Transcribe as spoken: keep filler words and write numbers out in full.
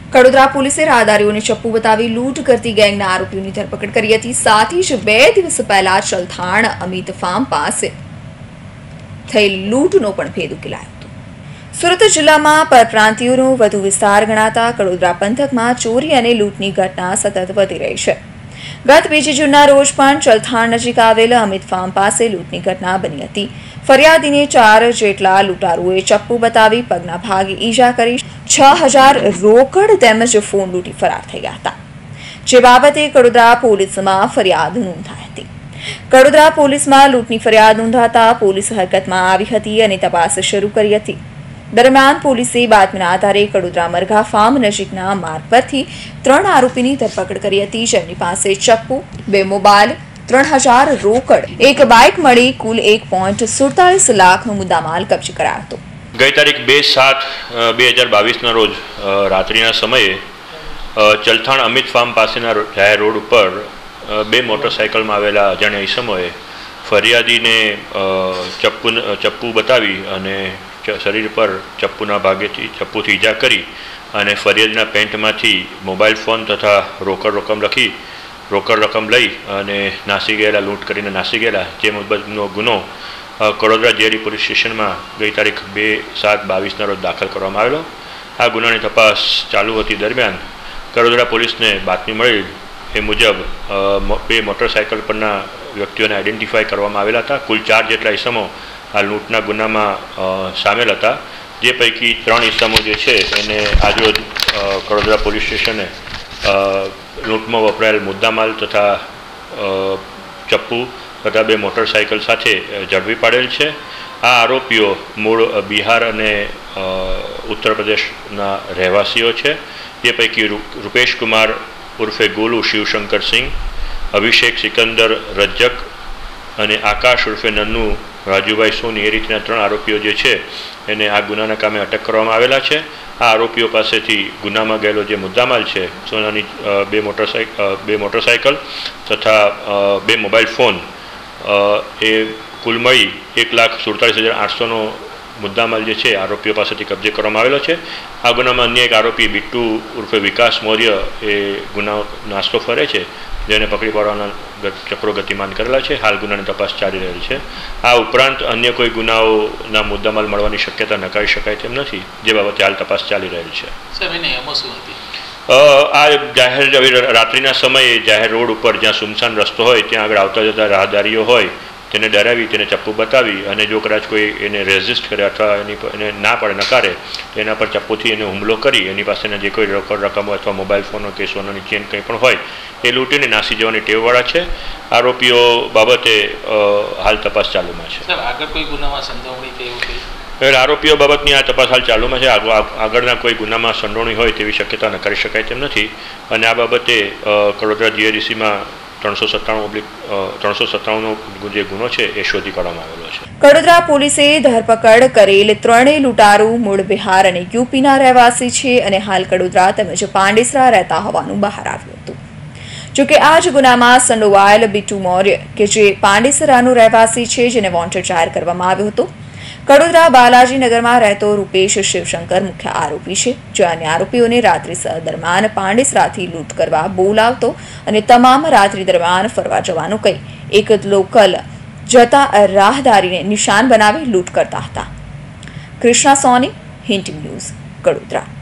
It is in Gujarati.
કડોદરા પોલીસે રાહદારીઓને ચપ્પુ બતાવી લૂંટ કરતી ગેંગના આરોપીઓની ધરપકડ કરી હતી। સાથે જ બે દિવસ પહેલા ચલથાણ અમિત ફાર્મ પાસે થયેલ લૂંટનો પણ ભેદ ઉકેલાયો હતો। સુરત જિલ્લામાં પરપ્રાંતિયોનો વધુ વિસ્તાર ગણાતા કડોદરા પંથકમાં ચોરી અને લૂંટની ઘટના સતત વધી રહી છે। ગત બીજી જૂનના રોજ પણ ચલથાણ નજીક આવેલ અમિત ફાર્મ પાસે લૂંટની ઘટના બની હતી। ફરિયાદીને ચાર જેટલા લૂંટારુઓએ ચપ્પુ બતાવી પગના ભાગે ઈજા કરી છ હજાર રોકડ તેમજ ફોન લૂંટી ફરાર થઈ ગયા હતા, જે બાબતે કડોદરા પોલીસમાં ફરિયાદ નોંધાઈ હતી। કડોદરા પોલીસમાં લૂંટની ફરિયાદ નોંધાતા પોલીસ હરકતમાં આવી હતી અને તપાસ શરૂ કરી હતી। દરમિયાન પોલીસે બાતમીના આધારે કડોદરા મરઘા ફાર્મ નજીકના માર્ગ પરથી ત્રણ આરોપીની ધરપકડ કરી હતી, જેમની પાસે ચપ્પુ, બે મોબાઈલ, ત્રણ હજાર રોકડ, એક બાઇક મળી કુલ એક પોઈન્ટ સુડતાલીસ લાખનો મુદ્દામાલ કબજે કરાયો હતો। ગઈ તારીખ બે સાત બે હજાર બાવીસના રોજ રાત્રિના સમયે ચલથાણ અમિત ફાર્મ પાસેના જાહેર રોડ ઉપર બે મોટરસાઇકલમાં આવેલા અજાણ્યા ઈસમોએ ફરિયાદીને ચપ્પુ ચપ્પુ બતાવી અને શરીર પર ચપ્પુના ભાગેથી ચપ્પુથી ઈજા કરી અને ફરિયાદીના પેન્ટમાંથી મોબાઈલ ફોન તથા રોકડ રકમ લખી રોકડ રકમ લઈ અને નાસી ગયેલા, લૂંટ કરીને નાસી ગયેલા, જે મુજબનો ગુનો કડોદરા જેડી પોલીસ સ્ટેશનમાં ગઈ તારીખ બે સાત બાવીસના રોજ દાખલ કરવામાં આવેલો। આ ગુનાની તપાસ ચાલુ હતી દરમિયાન કડોદરા પોલીસને બાતમી મળી એ મુજબ બે મોટરસાઇકલ પરના વ્યક્તિઓને આઈડેન્ટિફાઈ કરવામાં આવેલા હતા। કુલ ચાર જેટલા ઈસમો આ લૂંટના ગુનામાં સામેલ હતા, જે પૈકી ત્રણ ઈસમો જે છે એને આજરોજ કડોદરા પોલીસ સ્ટેશને લૂંટમાં વપરાયેલ મુદ્દામાલ તથા ચપ્પુ તથા બે મોટરસાઇકલ સાથે ઝડપી પાડેલ છે। આ આરોપીઓ મૂળ બિહાર અને ઉત્તર પ્રદેશના રહેવાસીઓ છે, જે પૈકી રૂપેશ કુમાર ઉર્ફે ગોલુ શિવશંકર સિંહ, અભિષેક સિકંદર રજ્જક અને આકાશ ઉર્ફે નન્નુ રાજુભાઈ સોની, એ રીતના ત્રણ આરોપીઓ જે છે એને આ ગુનાના કામે અટક કરવામાં આવેલા છે। આ આરોપીઓ પાસેથી ગુનામાં ગયેલો જે મુદ્દામાલ છે, સોનાની બે મોટરસાઇકલ બે મોટરસાઇકલ તથા બે મોબાઈલ ફોન, એ કુલ મળી એક લાખ સુડતાલીસ હજાર આઠસોનો મુદ્દામાલ જે છે આરોપીઓ પાસેથી કબજે કરવામાં આવેલો છે। આ ગુનામાં અન્ય એક આરોપી બિટ્ટુ ઉર્ફે વિકાસ મૌર્ય એ ગુના નાસ્તો ફરે છે, જેને પકડી પાડવાના ચક્રો ગતિમાન કરેલા છે। હાલ ગુનાની તપાસ ચાલી રહેલી છે। આ ઉપરાંત અન્ય કોઈ ગુનાઓના મુદ્દામાલ મળવાની શક્યતા નકારી શકાય તેમ નથી, જે બાબતે હાલ તપાસ ચાલી રહેલી છે। આ જાહેર રાત્રિના સમયે જાહેર રોડ ઉપર જ્યાં સુમસાન રસ્તો હોય ત્યાં આગળ આવતા જતા રાહદારીઓ હોય તેને ડરાવી, તેને ચપ્પુ બતાવી અને જો કદાચ કોઈ એને રેઝિસ્ટ કરે અથવા એની એને ના પડે, નકારે, તેના પર ચપ્પુથી એને હુમલો કરી એની પાસેના જે કોઈ રોકડ રકમો અથવા મોબાઈલ ફોનો કે સોનાની ચેન કંઈ પણ હોય એ લૂંટીને નાસી જવાની ટેવવાળા છે। આરોપીઓ બાબતે હાલ તપાસ ચાલુમાં છે। આગળ કોઈ ગુનામાં સંડોવણી કે એવું કંઈ આરોપીઓ બાબતની આ તપાસ હાલ ચાલુમાં છે। આગળના કોઈ ગુનામાં સંડોવણી હોય તેવી શક્યતા નકારી શકાય તેમ નથી અને આ બાબતે કડોદરા જીઆઈડીસીમાં ત્રણસો સત્તાણું ઓબ્લિક ત્રણસો સત્તાણુંનો જે ગુનો છે એ શોધી કાઢવામાં આવેલો છે। કડોદરા પોલીસે ધરપકડ કરેલ ત્રણેય લૂંટારૂ મૂળ બિહાર અને યુપીના રહેવાસી છે અને હાલ કડોદરા તેમજ પાંડેસરા રહેતા હોવાનું બહાર આવ્યું હતું। જોકે આ જ ગુનામાં સંડોવાયેલ બિટ્ટુ મૌર્ય કે જે પાંડેસરાનો રહેવાસી છે, જેને વોન્ટેડ જાહેર કરવામાં આવ્યો હતો। કડોદરા બાલાજીનગરમાં રહેતો રૂપેશ શિવશંકર મુખ્ય આરોપી છે, જે અન્ય આરોપીઓને રાત્રિ દરમિયાન પાંડેસરાથી લૂંટ કરવા બોલાવતો અને તમામ રાત્રિ દરમિયાન ફરવા જવાનું કહી એક લોકલ જતા રાહદારીને નિશાન બનાવી લૂંટ કરતા હતા। Krishna Soni, hint news, Kadodara.